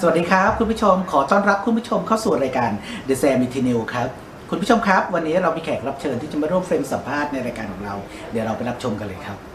วัสดีครับคุณผู้ชมขอต้อนรับคุณผู้ชมเข้าสู่รายการ The Sam It New ครับคุณผู้ชมครับวันนี้เรามีแขกรับเชิญที่จะมาร่วมเฟรมสัมภาษณ์ในรายการของเราเดี๋ยวเราไปรับชมกันเลยครับ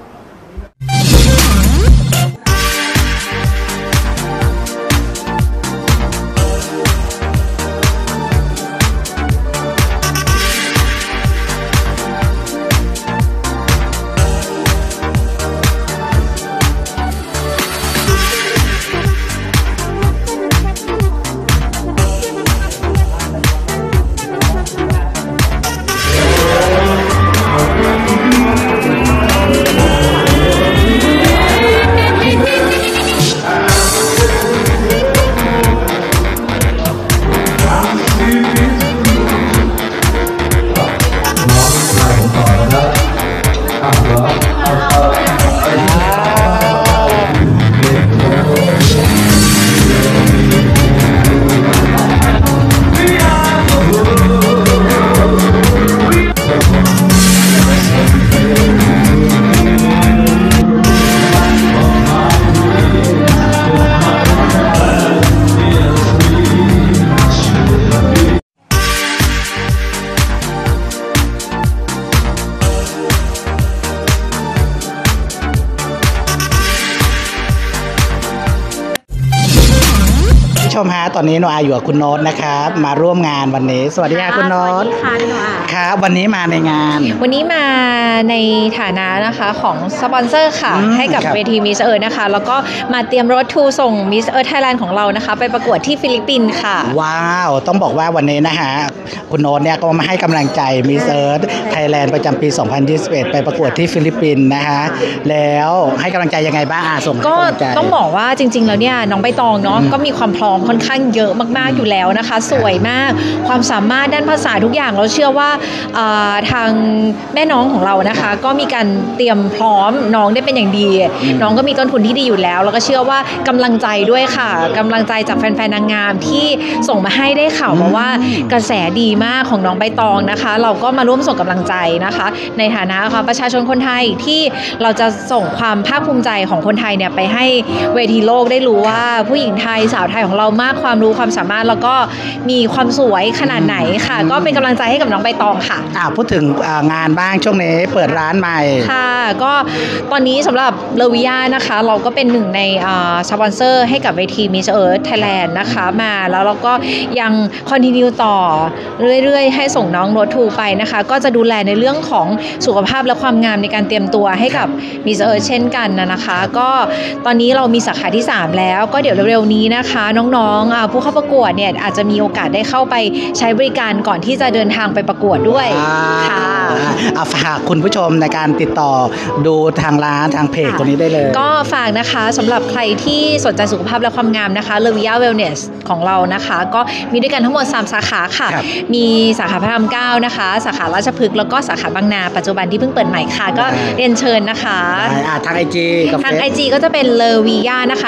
ชมฮะตอนนี้โนอาอยู่กับคุณโน้ตนะครับมาร่วมงานวันนี้สวัสดีค่ะคุณโน้ตค่ะพี่โนอาครับวันนี้มาในงานวันนี้มาในฐานะนะคะของสปอนเซอร์ค่ะให้กับเวทีมิสเอิร์ธนะคะแล้วก็มาเตรียมรถทูส่งมิสเอิร์ธไทยแลนด์ของเรานะคะไปประกวดที่ฟิลิปปินส์ค่ะว้าวต้องบอกว่าวันนี้นะฮะคุณโน้ตเนี่ยก็มาให้กำลังใจมิสเอิร์ธไทยแลนด์ประจำปี 2021 ไปประกวดที่ฟิลิปปินส์นะฮะแล้วให้กำลังใจยังไงบ้างส่งก็ต้องบอกว่าจริงๆแล้วเนี่ยน้องใบตองเนาะก็มีความพร้อมค่อนข้างเยอะมากๆอยู่แล้วนะคะสวยมากความสามารถด้านภาษาทุกอย่างเราเชื่อว่าทางแม่น้องของเรานะคะก็มีการเตรียมพร้อมน้องได้เป็นอย่างดีน้องก็มีต้นทุนที่ดีอยู่แล้วแล้วก็เชื่อว่ากำลังใจด้วยค่ะกำลังใจจากแฟนๆนางงามที่ส่งมาให้ได้ข่าวมาว่ากระแสดีมากของน้องใบตองนะคะเราก็มาร่วมส่งกำลังใจนะคะในฐานะประชาชนคนไทยที่เราจะส่งความภาคภูมิใจของคนไทยเนี่ยไปให้เวทีโลกได้รู้ว่าผู้หญิงไทยสาวไทยของเรามากความรู้ความสามารถแล้วก็มีความสวยขนาดไหนค่ะก็เป็นกำลังใจให้กับน้องใบตองค่ะพูดถึงงานบ้างช่วงนี้เปิดร้านใหม่ค่ะก็ตอนนี้สำหรับเลวิยานะคะเราก็เป็นหนึ่งในสปอนเซอร์ให้กับเวทีมิสเอิร์ธไทยแลนด์นะคะมาแล้วเราก็ยังคอนติเนียต่อเรื่อยๆให้ส่งน้องรถทูไปนะคะก็จะดูแลในเรื่องของสุขภาพและความงามในการเตรียมตัวให้กับมิสเอิร์ธเช่นกันนะคะก็ตอนนี้เรามีสาขาที่3แล้วก็เดี๋ยวเร็วๆนี้นะคะน้องๆผู้เข้าประกวดเนี่ยอาจจะมีโอกาสได้เข้าไปใช้บริการก่อนที่จะเดินทางไปประกวดด้วยค่ะฝากคุณผู้ชมในการติดต่อดูทางร้านทางเพจตัวนี้ได้เลยก็ฝากนะคะสำหรับใครที่สนใจสุขภาพและความงามนะคะเลวิยาเวลเนสของเรานะคะก็มีด้วยกันทั้งหมด3สาขาค่ะมีสาขาพระราม9นะคะสาขาราชพฤกษ์แล้วก็สาขาบางนาปัจจุบันที่เพิ่งเปิดใหม่ค่ะก็เรียนเชิญนะคะทาง IG ทาง IG ก็จะเป็นเลวิยานะคะ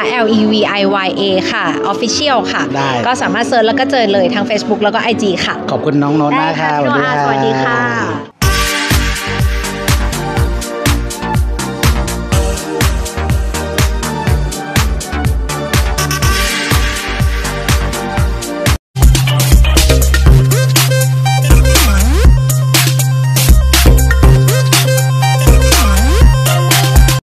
LEVIYA ค่ะ Official ค่ะก็สามารถเซิร์ชแล้วก็เจอเลยทาง Facebook แล้วก็ IG ค่ะขอบคุณน้องโน้ตมากค่ะสวัสดีค่ะ